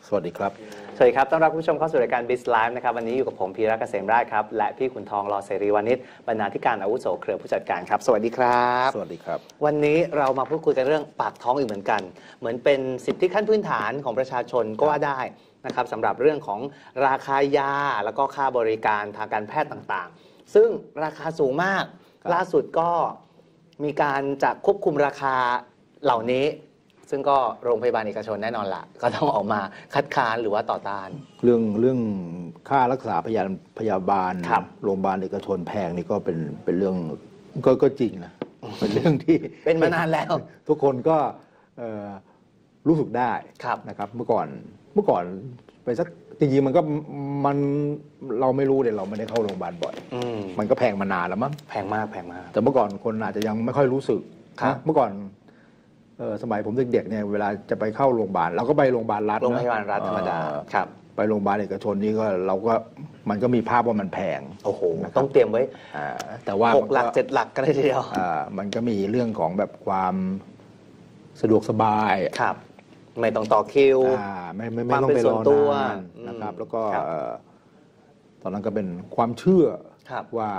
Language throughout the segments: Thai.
สวัสดีครับสวัสดีครับต้อนรับคุณผู้ชมเข้าสู่รายการ Biz Live นะครับวันนี้อยู่กับผมพีระเกษมราชครับและพี่ขุนทองรอเสรีวานิชบรรณาธิการอาวุโสเครือผู้จัดการครับสวัสดีครับสวัสดีครับวันนี้เรามาพูดคุยกันเรื่องปากท้องอีกเหมือนกันเหมือนเป็นสิทธิขั้นพื้นฐานของประชาชนก็ว่าได้นะครับสำหรับเรื่องของราคายาแล้วก็ค่าบริการทางการแพทย์ต่างๆซึ่งราคาสูงมากล่าสุดก็มีการจะควบคุมราคาเหล่านี้ซึ่งก็โรงพยาบาลเอกชนแน่นอนละก็ต้องออกมาคัดค้านหรือว่าต่อต้านเรื่องค่ารักษาพยาบาลโรงพยาบาลเอกชนแพงนี่ก็เป็นเรื่องก็จริงนะเป็นเรื่องที่เป็นมานานแล้วทุกคนก็รู้สึกได้นะครับเมื่อก่อนไปสักจริงๆมันเราไม่รู้เลยเราไม่ได้เข้าโรงพยาบาลบ่อยมันก็แพงมานานแล้วมั้งแพงมากแต่เมื่อก่อนคนอาจจะยังไม่ค่อยรู้สึกนะเมื่อก่อนสมัยผมเด็กๆเนี่ยเวลาจะไปเข้าโรงพยาบาลเราก็ไปโรงพยาบาลรัฐโรงพยาบาลรัฐธรรมดาครับไปโรงพยาบาลเอกชนนี่ก็มันก็มีภาพว่ามันแพงโอ้โหต้องเตรียมไว้แต่ว่า 6 หลัก 7 หลักก็ได้ทีเดียวมันก็มีเรื่องของแบบความสะดวกสบายครับไม่ต้องต่อคิวไม่ต้องไปรอนานนะครับแล้วก็ตอนนั้นก็เป็นความเชื่อว่า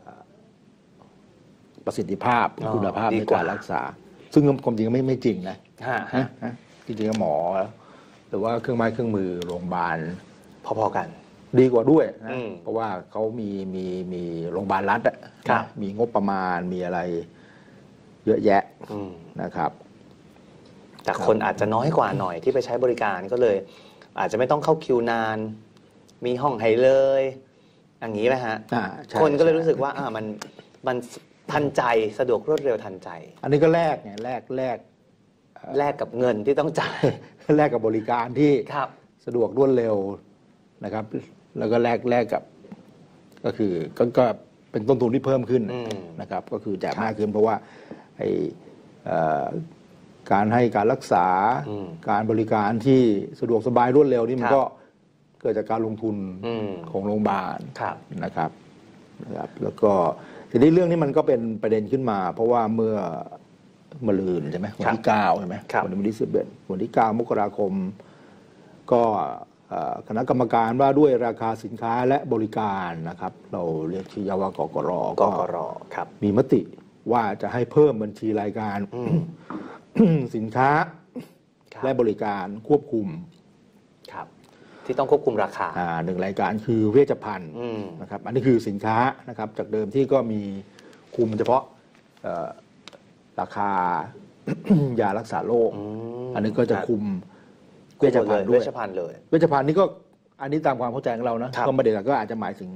ประสิทธิภาพคุณภาพในการรักษาซึ่งความจริงไม่จริงนะจริงๆหมอหรือว่าเครื่องไม้เครื่องมือโรงพยาบาลพอๆกันดีกว่าด้วยนะเพราะว่าเขามีโรงพยาบาลรัฐมีงบประมาณมีอะไรเยอะแยะนะครับแต่คนอาจจะน้อยกว่าหน่อยที่ไปใช้บริการก็เลยอาจจะไม่ต้องเข้าคิวนานมีห้องให้เลยอย่างนี้ไหมฮะคนก็เลยรู้สึกว่ามันทันใจสะดวกรวดเร็วทันใจอันนี้ก็แลกไงแลกกับเงินที่ต้องจ่ายแลกกับบริการที่สะดวกรวดเร็วนะครับแล้วก็แลกกับก็คือก็เป็นต้นทุนที่เพิ่มขึ้นนะครับก็คือจ่ายมากขึ้นเพราะว่าการให้การรักษาการบริการที่สะดวกสบายรวดเร็วนี่มันก็เกิดจากการลงทุนของโรงพยาบาลนะครับแล้วก็ทีนี้เรื่องนี้มันก็เป็นประเด็นขึ้นมาเพราะว่าเมื่อมะรืนใช่ไหมวันที่9ใช่ไหมวันที่11วันที่9 มกราคมก็คณะกรรมการว่าด้วยราคาสินค้าและบริการนะครับเราเรียกชื่อว่ากกร. ครับมีมติว่าจะให้เพิ่มบัญชีรายการสินค้าและบริการควบคุมครับที่ต้องควบคุมราคาหนึ่งรายการคือเวชภัณฑ์นะครับอันนี้คือสินค้านะครับจากเดิมที่ก็มีคุมเฉพาะราคายารักษาโรคอันนี้ก็จะคุมเวชภัณฑ์ด้วยเวชภัณฑ์เลยเวชภัณฑ์นี่ก็อันนี้ตามความเข้าใจของเรานะก็ไม่ได้ก็อาจจะหมายถึง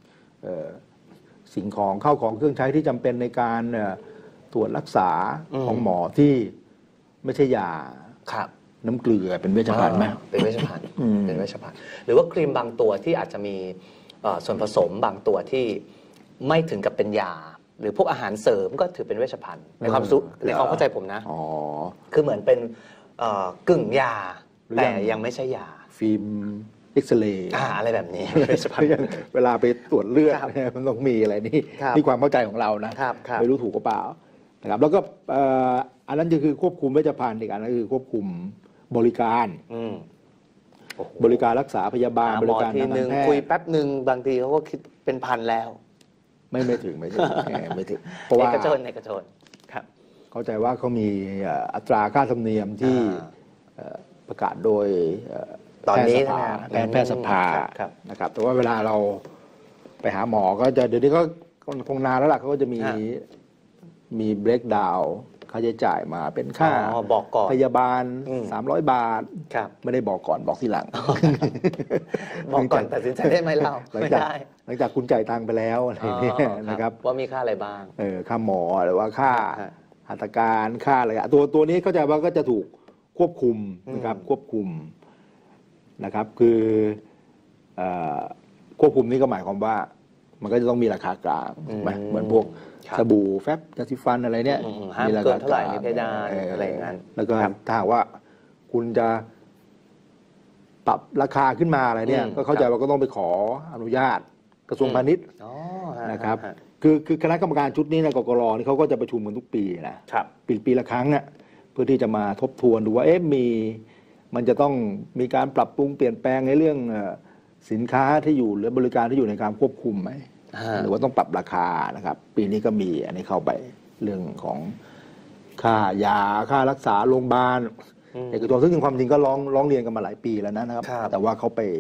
สิ่งของเข้าของเครื่องใช้ที่จำเป็นในการตรวจรักษาของหมอที่ไม่ใช่ยาน้ำเกลือเป็นเวชภัณฑ์ไหมเป็นเวชภัณฑ์เป็นเวชภัณฑ์หรือว่าครีมบางตัวที่อาจจะมีส่วนผสมบางตัวที่ไม่ถึงกับเป็นยาหรือพวกอาหารเสริมก็ถือเป็นเวชภัณฑ์ในความเข้าใจผมนะคือเหมือนเป็นกึ่งยาแต่ยังไม่ใช่ยาฟิล์มเอ็กซเรย์อะไรแบบนี้เวลาไปตรวจเลือดมันต้องมีอะไรนี่ความเข้าใจของเรานะไม่รู้ถูกหรือเปล่านะครับแล้วก็อันนั้นคือควบคุมเวชภัณฑ์อีกอันนั้นคือควบคุมบริการรักษาพยาบาลบริการทางการแพทย์คุยแป๊บหนึ่งบางทีเขาก็คิดเป็นพันแล้วไม่ถึงเพราะว่าเอกชนครับเข้าใจว่าเขามีอัตราค่าธรรมเนียมที่ประกาศโดยตอนนี้แพทยสภานะครับแต่ว่าเวลาเราไปหาหมอก็จะเดี๋ยวนี้ก็คงนานแล้วล่ะเขาก็จะมีเบรกดาวน์ค่าใช้จ่ายมาเป็นค่าบอกก่อนพยาบาล300 บาทไม่ได้บอกก่อนบอกทีหลังบอกก่อนตัดสินใจได้ไหมเราไม่ได้หลังจากคุณจ่ายตังค์ไปแล้วอะไรนี่นะครับว่ามีค่าอะไรบ้างค่าหมอหรือว่าค่าหัตถการค่าอะไรตัวนี้เข้าใจว่าก็จะถูกควบคุมนะครับควบคุมนะครับคือควบคุมนี่ก็หมายความว่ามันก็จะต้องมีราคากลางเหมือนพวกสบู่แฟบยาสีฟันอะไรเนี่ยมีราคาเท่าไหร่มีเพดานอะไรอย่างนั้นแล้วก็ถ้าว่าคุณจะปรับราคาขึ้นมาอะไรเนี่ยก็เข้าใจว่าก็ต้องไปขออนุญาตกระทรวงพาณิชย์นะครับคือคณะกรรมการชุดนี้ในกกร.นี่เขาก็จะประชุมกันทุกปีนะปีละครั้งเนี่ยเพื่อที่จะมาทบทวนดูว่ามีมันจะต้องมีการปรับปรุงเปลี่ยนแปลงในเรื่องสินค้าที่อยู่หรือบริการที่อยู่ในการควบคุมไหมหรือว่าต้องปรับราคานะครับปีนี้ก็มีอันนี้เข้าไปเรื่องของค่ายาค่ารักษาโรงพยาบาลเอกชนซึ่งความจริงก็ร้องเรียนกันมาหลายปีแล้วนะครับแต่ว่าเขาไป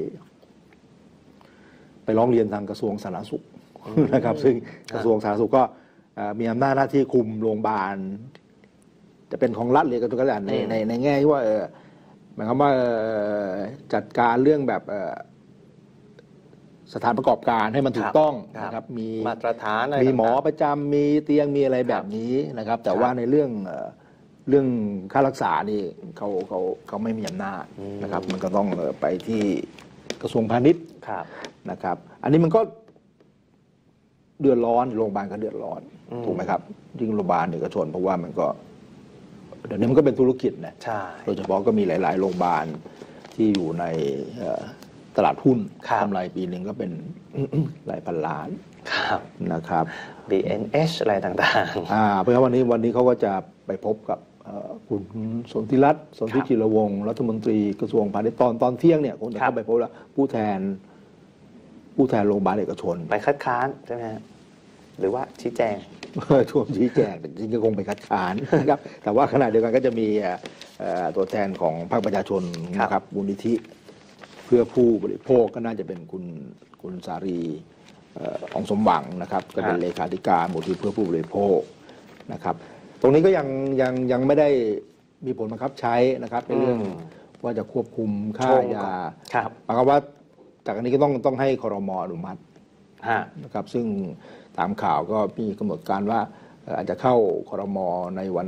ร้องเรียนทางกระทรวงสาธารณสุขนะครับซึ่งกระทรวงสาธารณสุขก็มีอำนาจหน้าที่คุมโรงพยาบาลจะเป็นของรัฐหรือก็แล้วแต่ในแง่ที่ว่าหมายความว่าจัดการเรื่องแบบสถานประกอบการให้มันถูกต้องนะครับมีมาตรฐานมีหมอประจำมีเตียงมีอะไรแบบนี้นะครับแต่ว่าในเรื่องค่ารักษานี่เขาไม่มีอำนาจนะครับมันก็ต้องไปที่กระทรวงพาณิชย์นะครับอันนี้มันก็เดือดร้อนโรงพยาบาลก็เดือดร้อนถูกไหมครับยิ่งโรงพยาบาลเอกชนเพราะว่ามันก็เดี๋ยวนี้มันก็เป็นธุรกิจนะโดยเฉพาะก็มีหลายๆโรงพยาบาลที่อยู่ในตลาดหุ้นกำไรปีหนึ่งก็เป็นหลายพันล้านนะครับ BNH อะไรต่างๆเพราะวันนี้เขาก็จะไปพบกับคุณสนธิรัตน์สนธิจิรวงศ์รัฐมนตรีกระทรวงพาณิชย์ตอนเที่ยงเนี่ยคงจะเข้าไปพบแล้วผู้แทนโรงพยาบาลเอกชนไปคัดค้านใช่ไหมหรือว่าชี้แจงท่วมชี้แจงแต่จริงก็คงไปคัดค้านนะครับแต่ว่าขณะเดียวกันก็จะมีตัวแทนของภาคประชาชนนะครับมูลนิธิเพื่อผู้บริโภคก็น่าจะเป็นคุณสารีองสมหวังนะครับก็เป็นเลขาธิการมูลนิธิเพื่อผู้บริโภคนะครับตรงนี้ก็ยังไม่ได้มีผลบังคับใช้นะครับในเรื่องว่าจะควบคุมค่ายาหมายความว่าจากนี้ก็ต้องให้ครม.อนุมัตินะครับซึ่งตามข่าวก็มีกำหนดการว่าอาจจะเข้าครม.ในวัน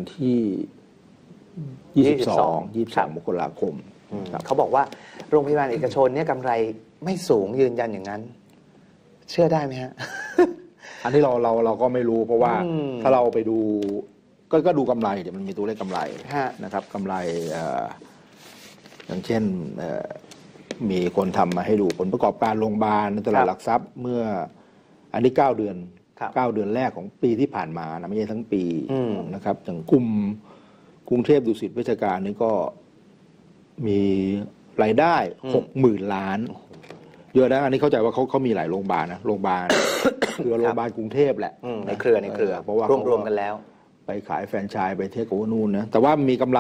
ที่22 มกราคมเขาบอกว่าโรงพยาบาลเอกชนเนี่ยกำไรไม่สูงยืนยันอย่างนั้นเชื่อได้ไหมฮะอันนี้เราก็ไม่รู้เพราะว่าถ้าเราไปดูก็ดูกำไรเดี๋ยวมันมีตัวเลขกำไรนะครับกำไรอย่างเช่นมีคนทำมาให้ดูผลประกอบการโรงพยาบาลในตลาดหลักทรัพย์เมื่ออันนี้9 เดือนแรกของปีที่ผ่านมานะไม่ใช่ทั้งปีนะครับอย่างกรุงเทพดุสิตเวชการนี่ก็มีรายได้ 60,000 ล้านเยอะนะอันนี้เข้าใจว่าเขามีหลายโรงพยาบาลนะโรงพยาบาลคือโรงพยาบาลกรุงเทพแหละในเครือเพราะว่ารวมกันแล้วไปขายแฟรนไชส์ไปเทคโอเวอร์นู่นนะแต่ว่ามีกำไร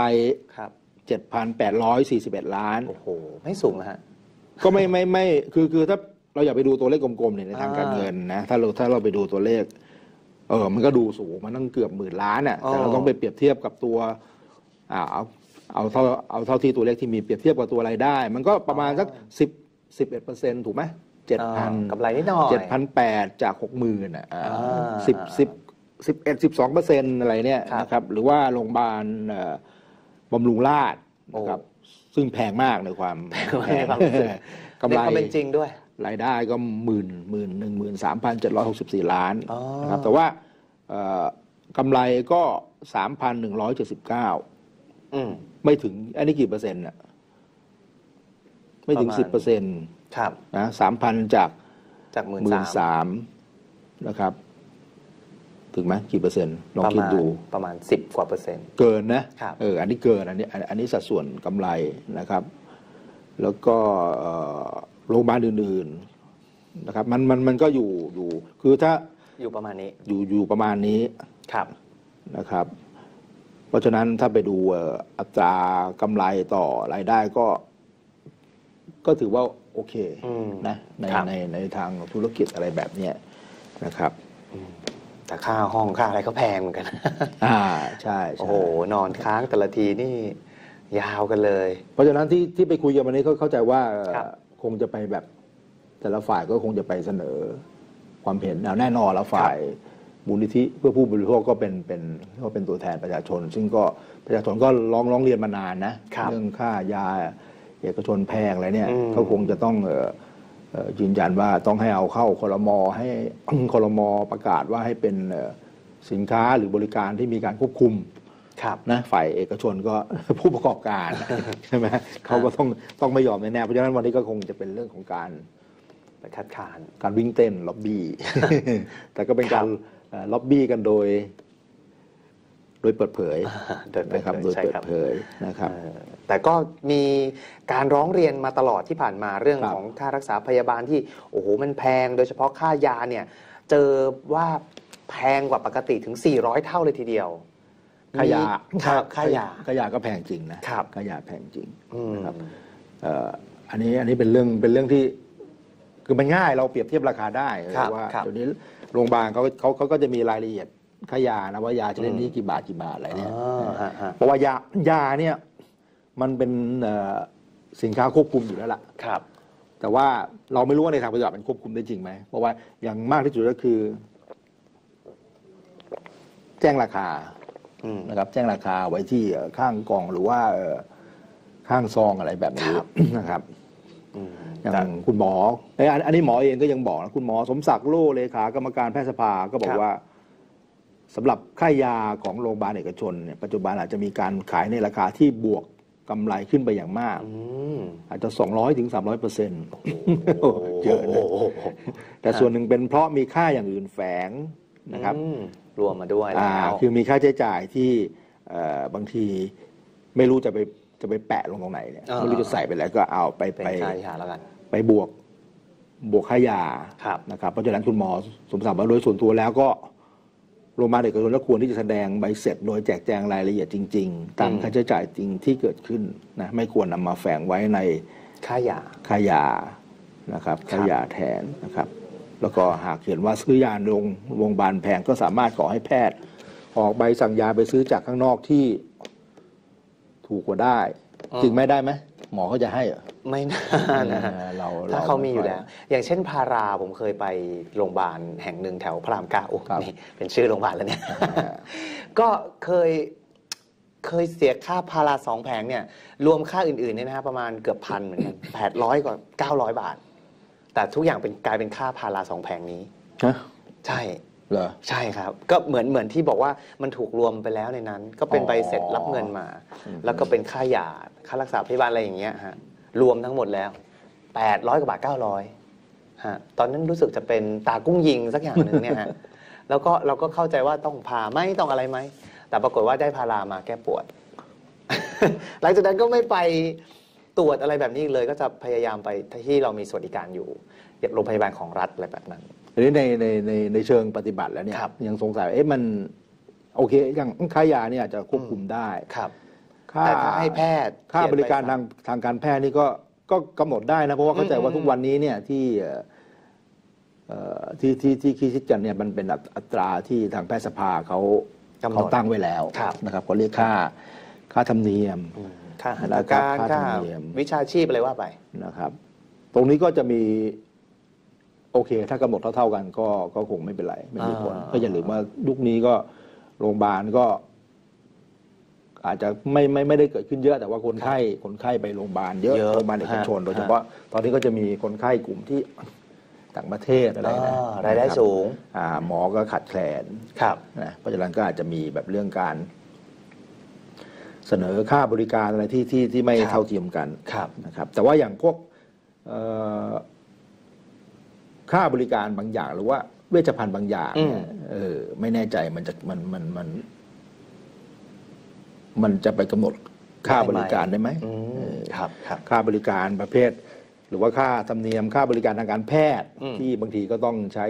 7,841 ล้านโอ้โหไม่สูงนะฮะก็ไม่คือถ้าเราอย่าไปดูตัวเลขกลมๆเนี่ยในทางการเงินนะถ้าเราไปดูตัวเลขมันก็ดูสูงมันต้องเกือบ10,000 ล้านอ่ะแต่เราต้องไปเปรียบเทียบกับตัวเอาเท่าที่ตัวเลขที่มีเปรียบเทียบกับตัวรายได้มันก็ประมาณสัก11%ถูกไหม7,000 กำไรนิดหน่อย 7,800จาก 60,000อ่ะ11-12%อะไรเนี่ยนะครับหรือว่าโรงพยาบาลบำรุงราษฎร์นะครับซึ่งแพงมากในความแพงกำไรเป็นจริงด้วยรายได้ก็13,764 ล้านนะครับแต่ว่ากำไรก็ 3,179ไม่ถึงอันนี้กี่เปอร์เซ็นต์น่ะไม่ถึง 10% ครับนะ 3,000 จาก 13,000 นะครับถึงไหมกี่เปอร์เซ็นต์ลองคิดดูประมาณ10 กว่าเปอร์เซ็นต์เกินนะอันนี้เกินอันนี้สัดส่วนกำไรนะครับแล้วก็โรงพยาบาลอื่นๆนะครับมันก็อยู่คือถ้าอยู่ประมาณนี้อยู่ประมาณนี้ครับนะครับเพราะฉะนั้นถ้าไปดูอัตรากำไรต่อรายได้ก็ถือว่าโอเคนะในทางธุรกิจอะไรแบบนี้นะครับแต่ค่าห้องค่าอะไรก็แพงเหมือนกันใช่โอ้โหนอนค้างแต่ละทีนี่ยาวกันเลยเพราะฉะนั้นที่ไปคุยกันวันนี้เข้าใจว่าคงจะไปแบบแต่ละฝ่ายก็คงจะไปเสนอความเห็นแน่นอนแล้วฝ่ายมูลนิธิเพื่อผู้บริโภคก็เป็นตัวแทนประชาชนซึ่งก็ประชาชนก็ร้องเรียนมานานนะเรื่องค่ายาเอกชนแพงอะไรเนี่ยก็คงจะต้องยืนยันว่าต้องให้เอาเข้าครม.ให้ครม.ประกาศว่าให้เป็นสินค้าหรือบริการที่มีการควบคุมนะฝ่ายเอกชนก็ผู้ประกอบการใช่ไหมเขาก็ต้องไม่ยอมแน่ๆเพราะฉะนั้นวันนี้ก็คงจะเป็นเรื่องของการไปคัดค้านการวิ่งเต้นล็อบบี้ แต่ก็เป็นการล็อบบี้กันโดโดยเปิดเผยนะครับโดยเปิดเผยนะครับแต่ก็มีการร้องเรียนมาตลอดที่ผ่านมาเรื่องของค่ารักษาพยาบาลที่โอ้โหมันแพงโดยเฉพาะค่ายาเนี่ยเจอว่าแพงกว่าปกติถึง400เท่าเลยทีเดียวค่ายาค่ายาก็แพงจริงนะค่ายาแพงจริงนะครับอันนี้เป็นเรื่องที่คือมันง่ายเราเปรียบเทียบราคาได้ว่าเดี๋ยวนี้โรงพยาบาลเขาก็จะมีรายละเอียดค่ายานะว่ายาชนิดนี้กี่บาทอะไรเนี่ยเพราะว่ายาเนี่ยมันเป็นสินค้าควบคุมอยู่แล้วล่ะแต่ว่าเราไม่รู้ว่าในทางปฏิบัติมันควบคุมได้จริงไหมเพราะว่าอย่างมากที่สุดก็คือแจ้งราคานะครับแจ้งราคาไว้ที่ข้างกล่องหรือว่าข้างซองอะไรแบบนี้นะครับอย่างคุณหมออันนี้หมอเองก็ยังบอกนะคุณหมอสมศักดิ์โล่เลขากรรมการแพทยสภาก็บอกว่าสำหรับค่ายาของโรงพยาบาลเอกชนเนี่ยปัจจุบันอาจจะมีการขายในราคาที่บวกกำไรขึ้นไปอย่างมากอาจจะ200 ถึง 300%เยอะนะแต่ส่วนหนึ่งเป็นเพราะมีค่าอย่างอื่นแฝงนะครับรวมมาด้วยแล้วคือมีค่าใช้จ่ายที่บางทีไม่รู้จะไปแปะลงตรงไหนเนี่ยไม่รู้จะใส่ไปแล้วก็เอาไปแล้วกันไปบวกค่ายานะครับเพราะฉะนั้นคุณหมอสมศักดิ์ว่าโดยส่วนตัวแล้วก็โรงพยาบาลเอกชนควรที่จะแสดงใบเสร็จโดยแจกแจงรายละเอียดจริงๆตามค่าใช้จ่ายจริงที่เกิดขึ้นนะไม่ควรนำมาแฝงไว้ในค่ายานะครับค่ายาแทนนะครับแล้วก็หากเห็นว่าซื้อยาโรงพยาบาลแพงก็สามารถขอให้แพทย์ออกใบสั่งยาไปซื้อจากข้างนอกที่ถูกกว่าได้จริงไม่ได้ไหมหมอเขาจะให้ไม่น่านะถ้าเขามีอยู่แล้วอย่างเช่นพาราผมเคยไปโรงพยาบาลแห่งหนึ่งแถวพระรามเก้านี่เป็นชื่อโรงพยาบาลแล้วเนี่ยก็เคยเสียค่าพารา2 แผงเนี่ยรวมค่าอื่นๆเนี่ยนะฮะประมาณเกือบ1,000เหมือนกัน800 กว่า900 บาทแต่ทุกอย่างกลายเป็นค่าพารา2 แผงนี้ใช่เหรอใช่ครับก็เหมือนที่บอกว่ามันถูกรวมไปแล้วในนั้นก็เป็นใบเสร็จรับเงินมาแล้วก็เป็นค่ายาค่ารักษาพยาบาลอะไรอย่างเงี้ยฮะรวมทั้งหมดแล้ว800 กว่าบาท900ฮะตอนนั้นรู้สึกจะเป็นตากุ้งยิงสักอย่างหนึ่งเนี่ยฮะแล้วก็เราก็เข้าใจว่าต้องผ่าไหมต้องอะไรไหมแต่ปรากฏว่าได้พารามาแก้ปวด หลังจากนั้นก็ไม่ไปตรวจอะไรแบบนี้เลยก็จะพยายามไปที่เรามีสวัสดิการอยู่โรงพยาบาลของรัฐอะไรแบบนั้นทีนี้ในเชิงปฏิบัติแล้วเนี่ยยังสงสัยมันโอเคอย่างค่ายาเนี่ยอาจจะควบคุมได้แต่ถ้าให้แพทย์ค่าบริการทางการแพทย์นี่ก็กำหนดได้นะเพราะว่าเข้าใจว่าทุกวันนี้เนี่ยที่คิดกันเนี่ยมันเป็นอัตราที่ทางแพทยสภาเขาตั้งไว้แล้วนะครับเขาเรียกค่าธรรมเนียมค่าหัตถการค่าวิชาชีพอะไรว่าไปนะครับตรงนี้ก็จะมีโอเคถ้ากำหนดเท่ากันก็คงไม่เป็นไรไม่มีผลก็อย่าลืมว่ายุคนี้ก็โรงพยาบาลก็อาจจะไม่ได้เกิดขึ้นเยอะแต่ว่าคนไข้ไปโรงพยาบาลเยอะโรงพยาบาลเอกชนโดยเฉพาะตอนนี้ก็จะมีคนไข้กลุ่มที่ต่างประเทศอะไรนะรายได้สูงหมอก็ขาดแคลนนะเพราะฉะนั้นก็อาจจะมีแบบเรื่องการเสนอค่าบริการอะไรที่ไม่เท่าเทียมกันนะครับแต่ว่าอย่างพวกค่าบริการบางอย่างหรือว่าเวชภัณฑ์บางอย่างไม่แน่ใจมันจะไปกำหนดค่าบริการได้ไหมค่าบริการประเภทหรือว่าค่าธรรมเนียมค่าบริการทางการแพทย์ที่บางทีก็ต้องใช้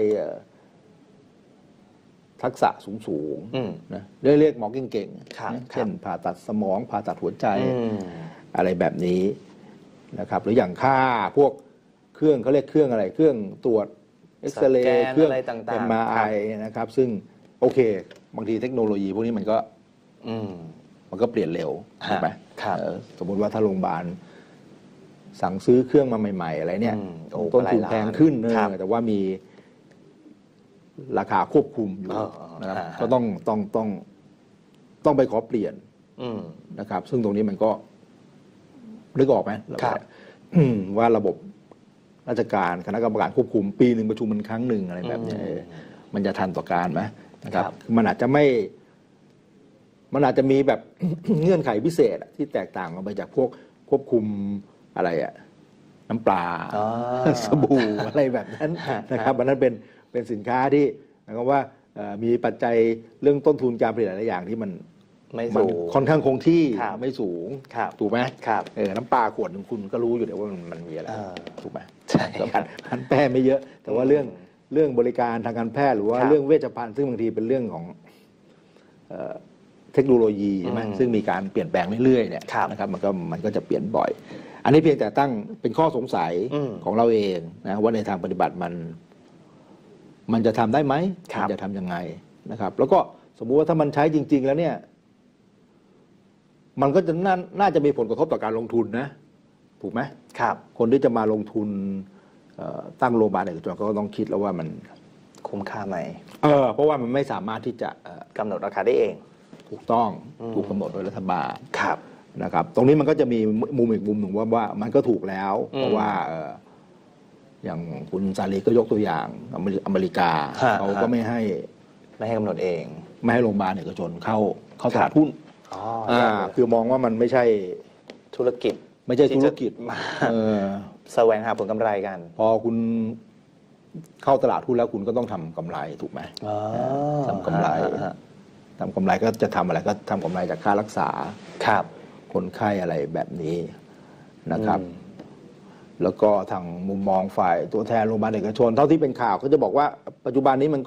ทักษะสูงๆนะเรียกหมอเก่งๆเช่นผ่าตัดสมองผ่าตัดหัวใจอะไรแบบนี้นะครับหรืออย่างค่าพวกเครื่องเขาเรียกเครื่องอะไรเครื่องตรวจเอ็กซเรย์เครื่อง MRI นะครับซึ่งโอเคบางทีเทคโนโลยีพวกนี้มันก็เปลี่ยนเร็วใช่ไหมสมมติว่าถ้าโรงพยาบาลสั่งซื้อเครื่องมาใหม่ๆอะไรเนี่ยต้นทุนแพงขึ้นแต่ว่ามีราคาควบคุมอยู่นะครับก็ต้องไปขอเปลี่ยนนะครับซึ่งตรงนี้มันก็นึกออกไหมว่าระบบราชการคณะกรรมการควบคุมปีหนึ่งประชุมมันครั้งหนึ่งอะไรแบบนี้มันจะทันต่อการไหมนะครับมันอาจจะมีแบบ เงื่อนไขพิเศษที่แตกต่างออกไปจากพวกควบคุมอะไรน้ำปลาสบู่อะไรแบบนั้นนะครับมันนั้นเป็นสินค้าที่นะครับว่ามีปัจจัยเรื่องต้นทุนการผลิตหลายอย่างที่มันไม่สูมันงค่อนข้างคงที่ครับไม่สูงครับถูกไหมครับน้ำปลาขวดหนึ่งคุณก็รู้อยู่เดี๋ยวว่ามันมีอะไร ถูกไหมใช่ก็พันแพทย์ไม่เยอะ แต่ว่าเรื่องบริการทางการแพทย์หรือว่าครับเรื่องเวชภัณฑ์ซึ่งบางทีเป็นเรื่องของเทคโนโลยีใช่ไหมซึ่งมีการเปลี่ยนแปลงเรื่อยๆเนี่ยครับนะครับมันก็จะเปลี่ยนบ่อย อันนี้เพียงแต่ตั้งเป็นข้อสงสัยของเราเองนะว่าในทางปฏิบัติมันจะทำได้ไหมครับมันจะทำยังไงนะครับ แล้วก็สมมุติว่าถ้ามันใช้จริง ๆ แล้วเนี่ย มันก็จะน่าจะมีผลกระทบต่อการลงทุนนะ ถูกไหมครับคนที่จะมาลงทุนตั้งโรงพยาบาลเอกชนก็ต้องคิดแล้วว่ามันคุ้มค่าไหมเพราะว่ามันไม่สามารถที่จะกำหนดราคาได้เองถูกต้องถูกกำหนดโดยรัฐบาลครับนะครับ ตรงนี้มันก็จะมีมุมอีกมุมหนึ่งว่ามันก็ถูกแล้ว เพราะว่าอย่างคุณซาลีก็ยกตัวอย่างอเมริกาฮะเขาก็ไม่ให้ไม่ให้กำหนดเองไม่ให้โรงพยาบาลเอกชนเข้าตลาดหุ้นอ๋อคือมองว่ามันไม่ใช่ธุรกิจไม่ใช่ธุรกิจที่จะมา แสวงหาผลกำไรกันพอคุณเข้าตลาดหุ้นแล้วคุณก็ต้องทำกำไรถูกไหม ทำกำไร ทำกำไรก็จะทำอะไรก็ทำกำไรจากค่ารักษาครับคนไข้อะไรแบบนี้นะครับ แล้วก็ทางมุมมองฝ่ายตัวแทนโรงพยาบาลเอกชน เท่าที่เป็นข่าวก็จะบอกว่า ปัจจุบันนี้มันก็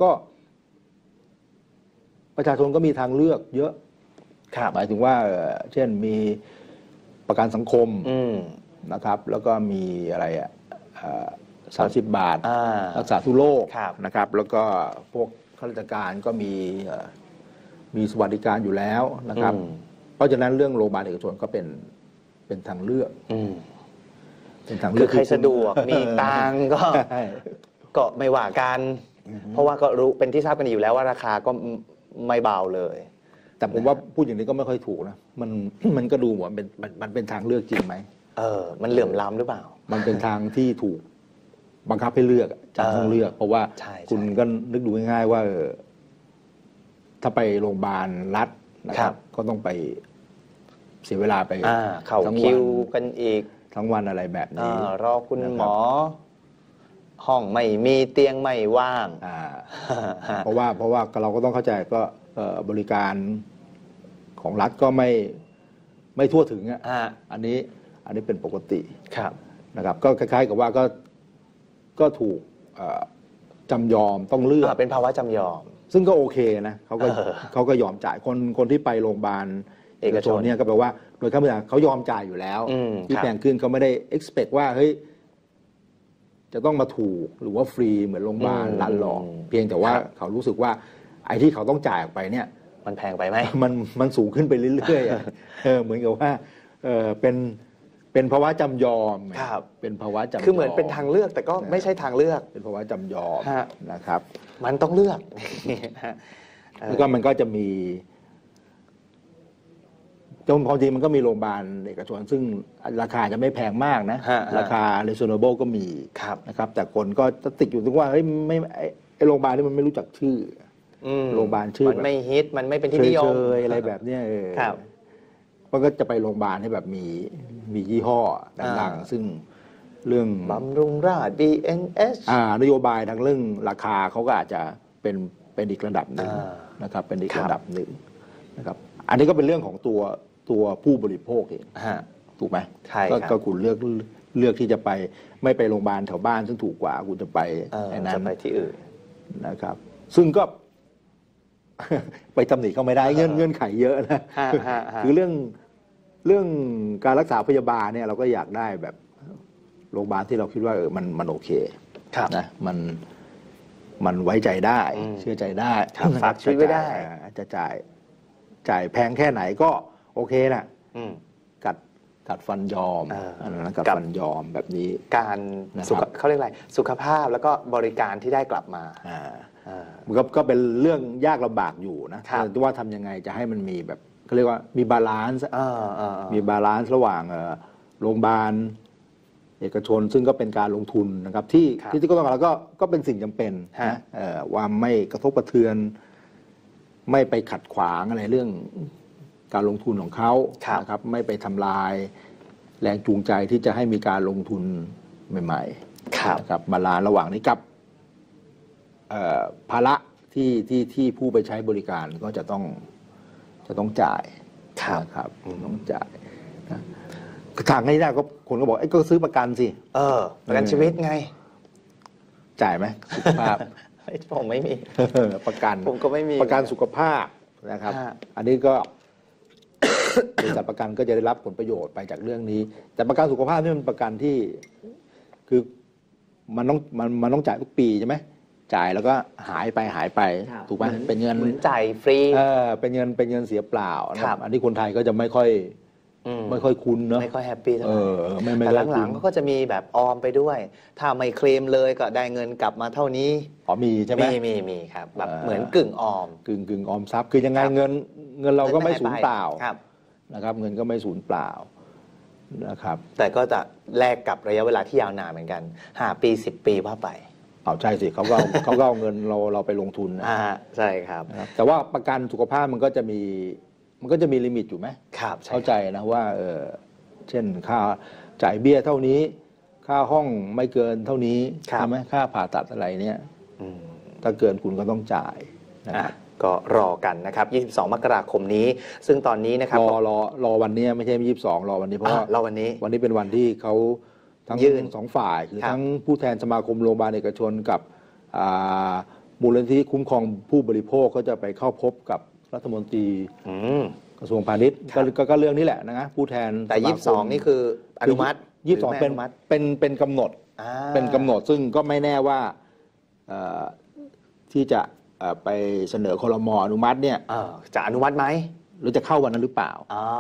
ประชาชนก็มีทางเลือกเยอะครับหมายถึงว่าเช่นมีประกันสังคมนะครับ แล้วก็มีอะไร30 บาท รักษาทุกโรคครับนะครับ แล้วก็พวกข้าราชการก็มีสวัสดิการอยู่แล้วนะครับ เพราะฉะนั้นเรื่องโรงพยาบาลเอกชนก็เป็นทางเลือกเป็นทางเลืคืออกใครสะดวก มีตังค์ก็ใช่ก็ไม่ว่ากัน เพราะว่าก็รู้เป็นที่ทราบกันอยู่แล้วว่าราคาก็ไม่เบาเลยแต่ผมว่าพูดอย่างนี้ก็ไม่ค่อยถูกนะมันก็ดูเหมือนมันเป็นทางเลือกจริงไหมมันเหลื่อมล้ำหรือเปล่ามันเป็นทางที่ถูกบังคับให้เลือกจะต้องเลือก เพราะว่าใช่คุณก็นึกดูง่ายๆว่าถ้าไปโรงพยาบาลรัฐนะครับ ก็ต้องไปเสียเวลาไปเข้าทั้งคิววันกันอีกทั้งวันอะไรแบบนี้รอคุณนะครับหมอ ห้องไม่มีเตียงไม่ว่างเพราะว่าเราก็ต้องเข้าใจก็บริการของรัฐก็ไม่ทั่วถึงอ่ะอันนี้เป็นปกติครับนะครับ ก็คล้ายๆกับว่าก็ถูกจำยอมต้องเลือกเป็นภาวะจำยอมซึ่งก็โอเคนะเขาก็ยอมจ่ายคนที่ไปโรงพยาบาลเอกชนเนี่ยก็แปลว่าโดยขั้นพื้นฐานเขายอมจ่ายอยู่แล้วที่แพงขึ้นเขาไม่ได้ expect ว่าเฮ้ยจะต้องมาถูกหรือว่าฟรีเหมือนโรงพยาบาลรัฐหรอกเพียงแต่ว่าเขารู้สึกว่าไอ้ที่เขาต้องจ่ายออกไปเนี่ยมันแพงไปไหมมันสูงขึ้นไปเรื่อยๆเหมือนกับว่าเป็นภาวะจำยอมครับเป็นภาวะจำยอมคือเหมือนเป็นทางเลือกแต่ก็ไม่ใช่ทางเลือกเป็นภาวะจำยอมฮะนะครับมันต้องเลือกแล้วก็มันก็จะมีความจริงมันก็มีโรงพยาบาลเอกชนซึ่งราคาจะไม่แพงมากนะ ราคา reasonable ก็มีนะครับ แต่คนก็จะติดอยู่ตรงว่าเฮ้ยไม่ไอโรงพยาบาลนี่มันไม่รู้จักชื่อโรงพยาบาลชื่อมันไม่ฮิตมันไม่เป็นที่นิยมเชยๆอะไรแบบเนี้ยครับก็จะไปโรงพยาบาลให้แบบมียี่ห้อดังๆซึ่งเรื่องบำรุงราษฎร์ BNH นโยบายทางเรื่องราคาเขาก็อาจจะเป็นอีกระดับหนึ่งนะครับ เป็นอีกระดับหนึ่งนะครับ อันนี้ก็เป็นเรื่องของตัวผู้บริโภคเองถูกไหมใช่ครับก็คุณเลือกที่จะไปไม่ไปโรงพยาบาลแถวบ้านซึ่งถูกกว่าคุณจะไปไอ้นั้จะนไปที่อื่นนะครับ ซึ่งก็ ไปตำหนิเขาไม่ได้เงื่อนไขเยอะนะคือเรื่องการรักษาพยาบาลเนี่ยเราก็อยากได้แบบโรงพยาบาลที่เราคิดว่ามันโอเคนะมันไว้ใจได้เชื่อใจได้ฝากชีวิตไว้ได้จะจ่ายแพงแค่ไหนก็โอเคนะกัดฟันยอมอันนั้นกัดฟันยอมแบบนี้การนะครับเขาเรียกอะไรสุขภาพแล้วก็บริการที่ได้กลับมามันก็เป็นเรื่องยากลำบากอยู่นะว่าทำยังไงจะให้มันมีแบบเขาเรียกว่ามีบาลานซ์มีบาลานซ์ระหว่างโรงพยาบาลเอกชนซึ่งก็เป็นการลงทุนนะครับที่ก็ต้องแล้วก็เป็นสิ่งจำเป็นนะว่าไม่กระทบกระเทือน ไม่ไปขัดขวางอะไรเรื่องการลงทุนของเขานะครับไม่ไปทำลายแรงจูงใจที่จะให้มีการลงทุนใหม่ๆนะครับบาลานซ์ระหว่างนี้กับภาระที่ผู้ไปใช้บริการก็จะต้องจะต้องจ่ายนะครับต้องจ่ายนะทางง่ายๆก็คนก็บอกไอ้ก็ซื้อประกันสิประกันชีวิตไงจ่ายไหมสุขภาพผมไม่มีประกันผมก็ไม่มีประกันสุขภาพนะครับอันนี้ก็บริษัทประกันก็จะได้รับผลประโยชน์ไปจากเรื่องนี้แต่ประกันสุขภาพนี่มันประกันที่คือมันต้องจ่ายทุกปีใช่ไหมจ่ายแล้วก็หายไปถูกไหมเป็นเงินจ่ายฟรีเป็นเงินเสียเปล่าอันนี้คนไทยก็จะไม่ค่อยคุ้นเนอะไม่ค่อยแฮปปี้เท่าไหร่แต่หลังๆก็จะมีแบบออมไปด้วยถ้าไม่เคลมเลยก็ได้เงินกลับมาเท่านี้มีใช่ไหมมีครับแบบเหมือนกึ่งออมกึ่งออมทรัพย์คือยังไงเงินเราก็ไม่สูญเปล่านะครับเงินก็ไม่สูญเปล่านะครับแต่ก็จะแลกกับระยะเวลาที่ยาวนานเหมือนกัน5 ปี10 ปีว่าไปใช่สิเขาก็เอาเงินเราไปลงทุนนะใช่ครับแต่ว่าประกันสุขภาพมันก็จะมีลิมิตอยู่ไหมครับเข้าใจนะว่าเช่นค่าจ่ายเบี้ยเท่านี้ค่าห้องไม่เกินเท่านี้ใช่ไหมค่าผ่าตัดอะไรเนี่ยถ้าเกินคุณก็ต้องจ่ายนะครับก็รอกันนะครับ22 มกราคมนี้ซึ่งตอนนี้นะครับรอวันนี้ไม่ใช่22รอวันนี้เพราะว่ารอวันนี้เป็นวันที่เขาทั้ง2 ฝ่ายคือทั้งผู้แทนสมาคมโรงพยาบาลเอกชนกับมูลนิธิคุ้มครองผู้บริโภคก็จะไปเข้าพบกับรัฐมนตรีกระทรวงพาณิชย์ก็เรื่องนี้แหละนะผู้แทนแต่22นี่คืออนุมัติ 22เป็นกำหนดซึ่งก็ไม่แน่ว่าที่จะไปเสนอครม.อนุมัติเนี่ยจะอนุมัติไหมหรือจะเข้าวันนั้นหรือเปล่า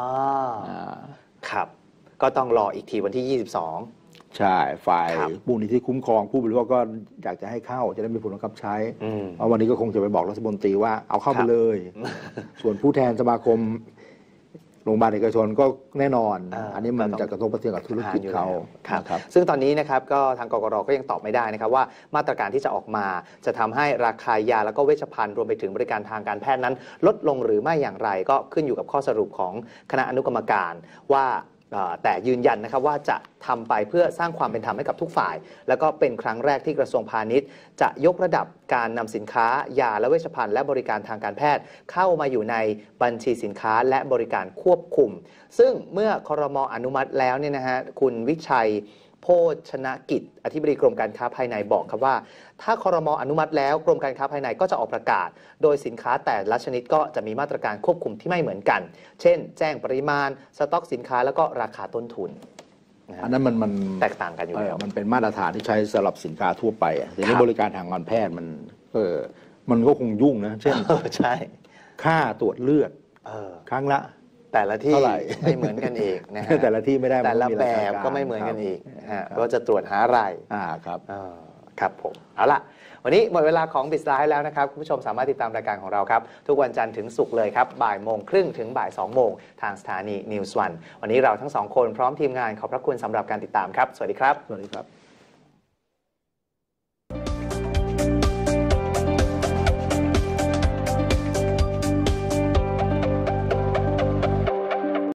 ครับก็ต้องรออีกทีวันที่22 ใช่ฝ่ายมูลนิธิคุ้มครองผู้บริโภคก็อยากจะให้เข้าจะได้มีผลบังคับใช้เพราะวันนี้ก็คงจะไปบอกรัฐมนตรีว่าเอาเข้าไปเลยส่วนผู้แทนสมาคมโรงพยาบาลเอกชนก็แน่นอนอันนี้มันจะกระทบกระเทือนกับธุรกิจเขาครับซึ่งตอนนี้นะครับก็ทางกกร.ก็ยังตอบไม่ได้นะครับว่ามาตรการที่จะออกมาจะทำให้ราคายาแล้วก็เวชภัณฑ์รวมไปถึงบริการทางการแพทย์นั้นลดลงหรือไม่อย่างไรก็ขึ้นอยู่กับข้อสรุปของคณะอนุกรรมการว่าแต่ยืนยันนะครับว่าจะทำไปเพื่อสร้างความเป็นธรรมให้กับทุกฝ่ายแล้วก็เป็นครั้งแรกที่กระทรวงพาณิชย์จะยกระดับการนำสินค้ายาและเวชภัณฑ์และบริการทางการแพทย์เข้ามาอยู่ในบัญชีสินค้าและบริการควบคุมซึ่งเมื่อครม.อนุมัติแล้วเนี่ยนะฮะคุณวิชัยโภชนกิจอธิบดีกรมการค้าภายในบอกครับว่าถ้าครม.อนุมัติแล้วกรมการค้าภายในก็จะออกประกาศโดยสินค้าแต่ละชนิดก็จะมีมาตรการควบคุมที่ไม่เหมือนกันเช่นแจ้งปริมาณสต็อกสินค้าแล้วก็ราคาต้นทุนอันนั้นมันแตกต่างกันอยู่แล้วมันเป็นมาตรฐานที่ใช้สำหรับสินค้าทั่วไปแต่ในบริการทางการแพทย์มันก็คงยุ่งนะเช่นใช่ค่าตรวจเลือดครั้งละแต่ละที่ไม่เหมือนกันเองนะฮะแต่ละที่ไม่ได้แต่ละแบบก็ไม่เหมือนกันอีกก็จะตรวจหาอะไรครับครับผมเอาล่ะวันนี้หมดเวลาของบิสไลด์แล้วนะครับคุณผู้ชมสามารถติดตามรายการของเราครับทุกวันจันทร์ถึงศุกร์เลยครับบ่ายโมงครึ่งถึงบ่าย2โมงทางสถานี News 1วันนี้เราทั้ง2คนพร้อมทีมงานขอบพระคุณสำหรับการติดตามครับสวัสดีครับสวัสดีครับ